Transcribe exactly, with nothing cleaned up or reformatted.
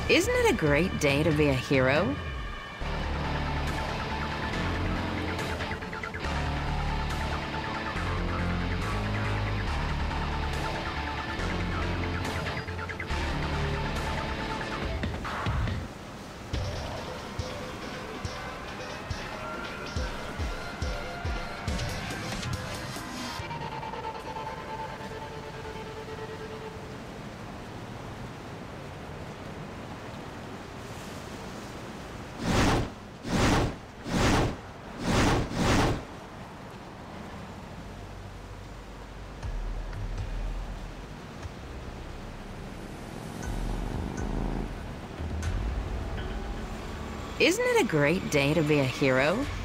Isn't it a great day to be a hero? Isn't it a great day to be a hero?